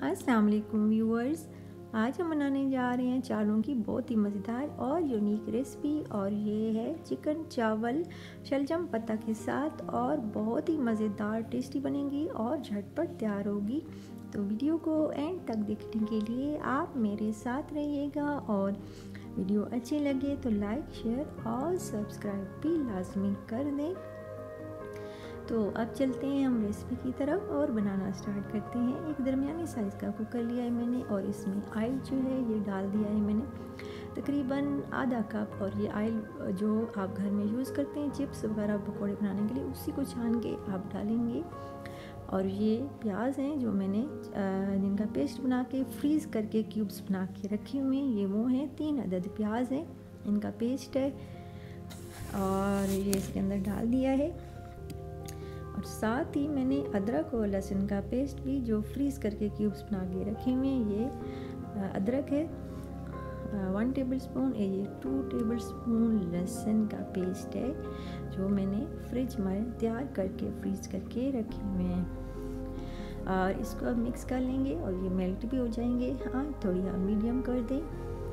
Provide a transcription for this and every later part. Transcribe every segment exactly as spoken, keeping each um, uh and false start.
अस्सलाम वालेकुम व्यूअर्स। आज हम बनाने जा रहे हैं चावलों की बहुत ही मज़ेदार और यूनिक रेसिपी, और ये है चिकन चावल शलजम पत्ता के साथ, और बहुत ही मज़ेदार टेस्टी बनेगी और झटपट तैयार होगी। तो वीडियो को एंड तक देखने के लिए आप मेरे साथ रहिएगा, और वीडियो अच्छी लगे तो लाइक शेयर और सब्सक्राइब भी लाजमी कर दें। तो अब चलते हैं हम रेसिपी की तरफ और बनाना स्टार्ट करते हैं। एक दरमियानी साइज़ का कुकर लिया है मैंने, और इसमें ऑयल जो है ये डाल दिया है मैंने तकरीबन आधा कप। और ये ऑयल जो आप घर में यूज़ करते हैं चिप्स वगैरह पकौड़े बनाने के लिए, उसी को छान के आप डालेंगे। और ये प्याज हैं जो मैंने जिनका पेस्ट बना के फ्रीज़ करके क्यूब्स बना के रखे हुए हैं, ये वो हैं तीन अदद प्याज हैं, इनका पेस्ट है और ये इसके अंदर डाल दिया है। और साथ ही मैंने अदरक और लहसुन का पेस्ट भी जो फ्रीज़ करके क्यूब्स बना के रखे हुए हैं, ये अदरक है वन टेबल स्पून, ये टू टेबल स्पून लहसुन का पेस्ट है जो मैंने फ्रिज में तैयार करके फ्रीज करके रखे हुए हैं। और इसको अब मिक्स कर लेंगे और ये मेल्ट भी हो जाएंगे। हाँ, थोड़ी आप मीडियम कर दें।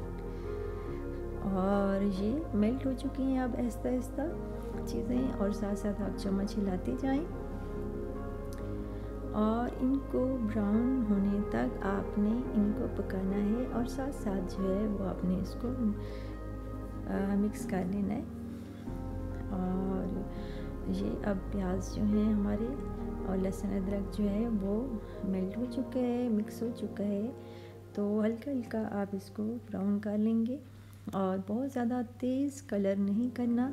और ये मेल्ट हो चुकी हैं अब आहिस्ता आहिस्ता चीज़ें, और साथ साथ आप चम्मच हिलाते जाएं और इनको ब्राउन होने तक आपने इनको पकाना है, और साथ साथ जो है वो आपने इसको आ, मिक्स कर लेना है। और ये अब प्याज जो हैं हमारे और लहसुन अदरक जो है वो मेल्ट हो चुका है, मिक्स हो चुका है। तो हल्का हल्का आप इसको ब्राउन कर लेंगे, और बहुत ज़्यादा तेज़ कलर नहीं करना।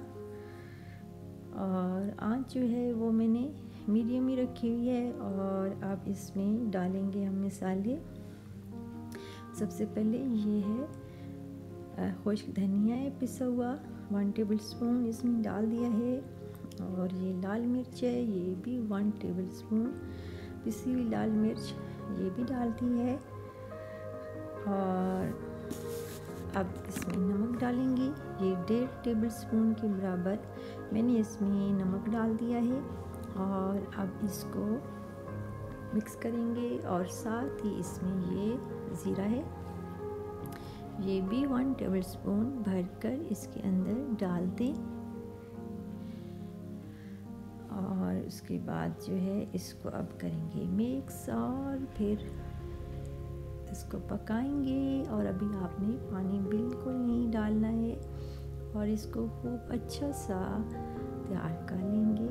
और आँच जो है वो मैंने मीडियम ही रखी हुई है। और अब इसमें डालेंगे हम मसाले। सबसे पहले ये है खुश्क धनिया है पिसा हुआ, वन टेबल स्पून इसमें डाल दिया है। और ये लाल मिर्च है, ये भी वन टेबल स्पून पिसी हुई लाल मिर्च ये भी डालती है। और अब इसमें नमक डालेंगे, ये डेढ़ टेबल स्पून के बराबर मैंने इसमें नमक डाल दिया है। और अब इसको मिक्स करेंगे, और साथ ही इसमें ये ज़ीरा है, ये भी वन टेबल स्पून भरकर इसके अंदर डाल दें। और उसके बाद जो है इसको अब करेंगे मिक्स, और फिर इसको पकाएंगे। और अभी आपने पानी बिल्कुल नहीं डालना है, और इसको खूब अच्छा सा तैयार कर लेंगे।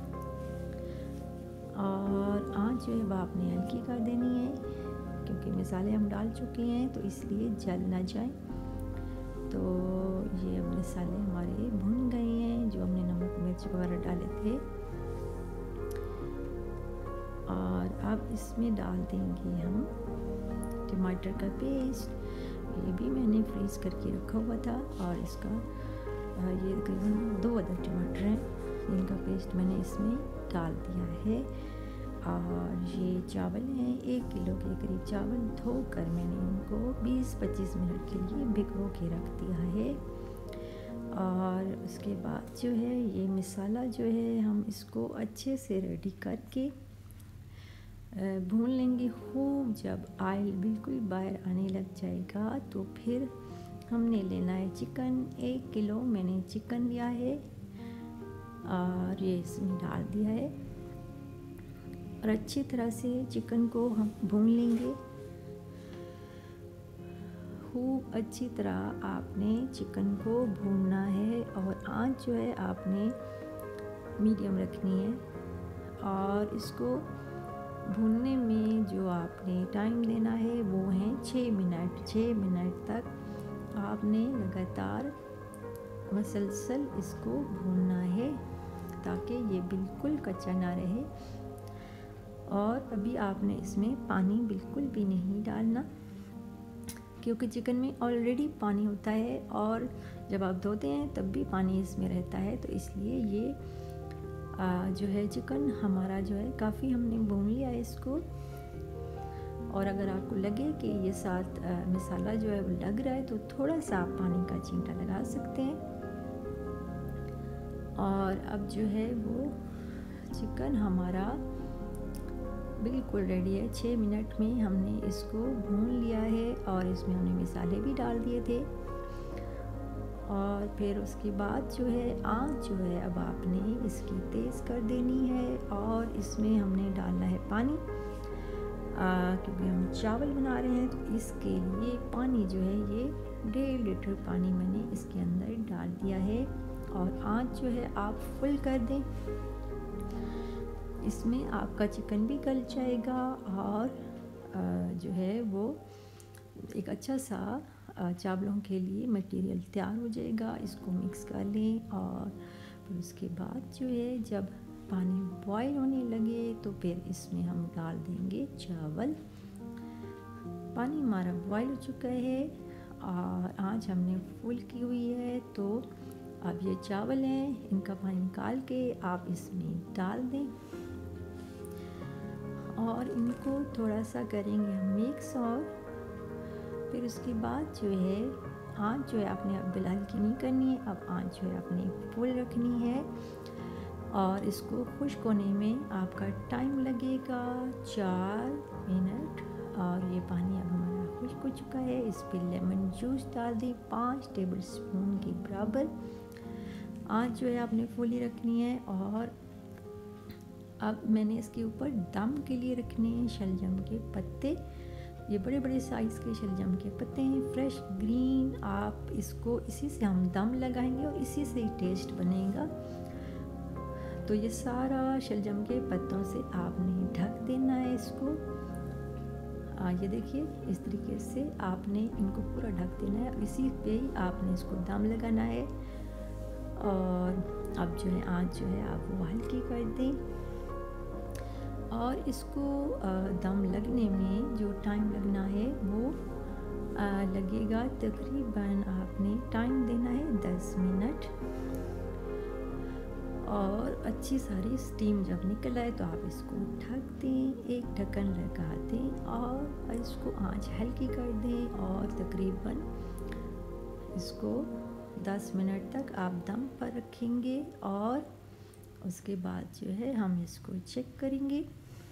और आँच जो है वो आपने हल्की कर देनी है, क्योंकि मसाले हम डाल चुके हैं तो इसलिए जल ना जाए। तो ये अब मसाले हमारे भुन गए हैं जो हमने नमक मिर्च वगैरह डाले थे। और अब इसमें डाल देंगे हम टमाटर का पेस्ट, ये भी मैंने फ्रीज़ करके रखा हुआ था। और इसका ये तकरीबन दो अदद टमाटर हैं जिनका पेस्ट मैंने इसमें डाल दिया है। और ये चावल हैं, एक किलो के करीब चावल धोकर मैंने इनको बीस पच्चीस मिनट के लिए भिगो के रख दिया है। और उसके बाद जो है ये मसाला जो है हम इसको अच्छे से रेडी करके भून लेंगे खूब। जब ऑयल बिल्कुल बाहर आने लग जाएगा तो फिर हमने लेना है चिकन, एक किलो मैंने चिकन लिया है और ये इसमें डाल दिया है। और अच्छी तरह से चिकन को हम भून लेंगे खूब अच्छी तरह। आपने चिकन को भूनना है, और आँच जो है आपने मीडियम रखनी है। और इसको भूनने में जो आपने टाइम देना है वो है छः मिनट। छः मिनट तक आपने लगातार मसलसल इसको भूनना है ताकि ये बिल्कुल कच्चा ना रहे। और अभी आपने इसमें पानी बिल्कुल भी नहीं डालना, क्योंकि चिकन में ऑलरेडी पानी होता है, और जब आप धोते हैं तब भी पानी इसमें रहता है। तो इसलिए ये आ, जो है चिकन हमारा जो है काफ़ी हमने भून लिया है इसको। और अगर आपको लगे कि ये साथ आ, मसाला जो है वो लग रहा है तो थोड़ा सा आप पानी का छींटा लगा सकते हैं। और अब जो है वो चिकन हमारा बिल्कुल रेडी है। छः मिनट में हमने इसको भून लिया है और इसमें हमने मसाले भी डाल दिए थे। और फिर उसके बाद जो है आँच जो है अब आपने इसकी तेज़ कर देनी है और इसमें हमने डालना है पानी, क्योंकि हम चावल बना रहे हैं तो इसके लिए पानी जो है ये डेढ़ लीटर पानी मैंने इसके अंदर डाल दिया है। और आँच जो है आप फुल कर दें, इसमें आपका चिकन भी गल जाएगा और जो है वो एक अच्छा सा चावलों के लिए मटेरियल तैयार हो जाएगा। इसको मिक्स कर लें और फिर उसके बाद जो है जब पानी बॉईल होने लगे तो फिर इसमें हम डाल देंगे चावल। पानी हमारा बॉईल हो चुका है और आँच हमने फुल की हुई है, तो अब ये चावल हैं इनका पानी निकाल के आप इसमें डाल दें और इनको थोड़ा सा करेंगे हम मिक्स। और फिर उसके बाद जो है आँच जो है आपने अब बिल्कुल हल्की नहीं करनी है, अब आँच जो है आपने फुल रखनी है और इसको खुश्क होने में आपका टाइम लगेगा चार मिनट। और ये पानी अब हमारा खुश्क हो चुका है। इस पर लेमन जूस डाल दें पाँच टेबल स्पून के बराबर। आँच जो है आपने फुल ही रखनी है। और अब मैंने इसके ऊपर दम के लिए रखने हैं शलजम के पत्ते। ये बड़े बड़े साइज़ के शलजम के पत्ते हैं, फ्रेश ग्रीन। आप इसको इसी से हम दम लगाएंगे और इसी से ही टेस्ट बनेगा। तो ये सारा शलजम के पत्तों से आपने ढक देना है इसको। आ, ये देखिए इस तरीके से आपने इनको पूरा ढक देना है और इसी पे ही आपने इसको दम लगाना है। और अब जो है आँच जो है आप वो हल्की कर दें और इसको दम लगने में जो टाइम लगना है वो लगेगा तकरीबन आपने टाइम देना है दस मिनट। और अच्छी सारी स्टीम जब निकल आए तो आप इसको ढक दें, एक ढक्कन लगा दें और इसको आंच हल्की कर दें और तकरीबन इसको दस मिनट तक आप दम पर रखेंगे। और उसके बाद जो है हम इसको चेक करेंगे।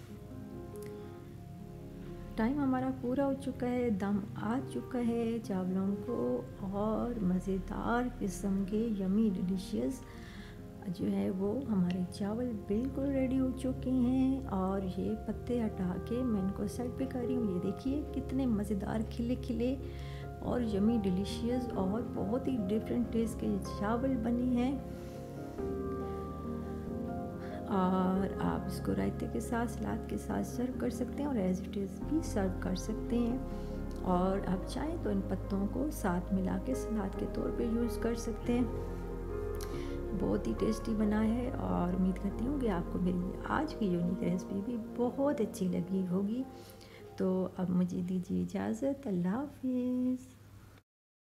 टाइम हमारा पूरा हो चुका है, दम आ चुका है चावलों को और मज़ेदार किस्म के यमी डिलीशियस जो है वो हमारे चावल बिल्कुल रेडी हो चुके हैं। और ये पत्ते हटा के मैं इनको साइड पे कर रही हूँ। ये देखिए कितने मज़ेदार खिले खिले और यमी डिलीशियस और बहुत ही डिफरेंट टेस्ट के चावल बने हैं। और आप इसको रायते के साथ सलाद के साथ सर्व कर सकते हैं और एज इट इज़ भी सर्व कर सकते हैं। और आप चाहें तो इन पत्तों को साथ मिला के सलाद के तौर पे यूज़ कर सकते हैं। बहुत ही टेस्टी बना है और उम्मीद करती हूँ कि आपको मेरी आज की यूनिक रेसिपी भी बहुत अच्छी लगी होगी। तो अब मुझे दीजिए इजाज़त। अल्लाह हाफिज़।